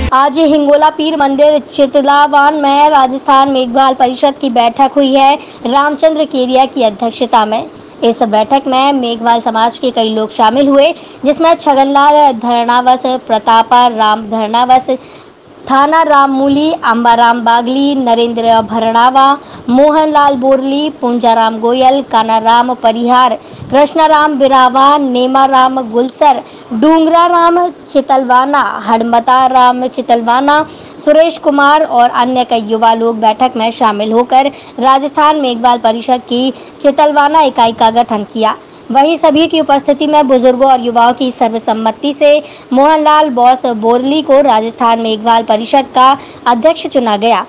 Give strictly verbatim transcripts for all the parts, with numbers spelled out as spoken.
आज हिंगोला पीर मंदिर चितलावान में राजस्थान मेघवाल परिषद की बैठक हुई है। रामचंद्र केरिया की अध्यक्षता में इस बैठक में मेघवाल समाज के कई लोग शामिल हुए, जिसमें छगनलाल धरणावस, प्रतापा राम धरणावस, थाना राममूली, अंबाराम बागली, नरेंद्र भरणावा, मोहनलाल बोरली, पुंजाराम गोयल, कानाराम परिहार, कृष्णाराम बिरावा, नेमाराम गुलसर, डूंगराराम चितलवाना, हड़मता राम चितलवाना, सुरेश कुमार और अन्य कई युवा लोग बैठक में शामिल होकर राजस्थान मेघवाल परिषद की चितलवाना इकाई का गठन किया। वहीं सभी की उपस्थिति में बुजुर्गों और युवाओं की सर्वसम्मति से मोहनलाल बॉस बोरली को राजस्थान मेघवाल परिषद का अध्यक्ष चुना गया।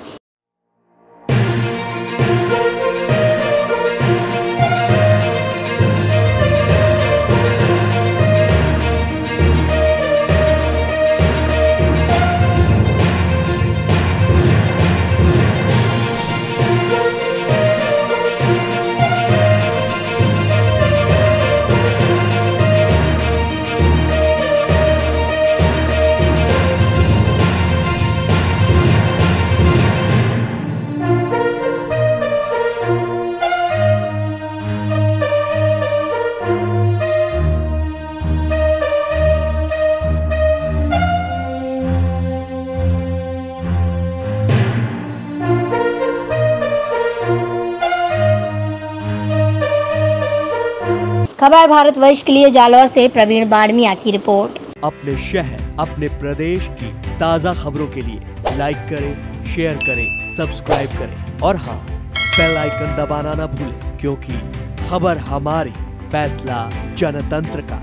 खबर भारतवर्ष के लिए जालौर से प्रवीण बाड़मिया की रिपोर्ट। अपने शहर, अपने प्रदेश की ताज़ा खबरों के लिए लाइक करें, शेयर करें, सब्सक्राइब करें और हाँ, बेल आइकन दबाना ना भूलें, क्योंकि खबर हमारी, फैसला जनतंत्र का।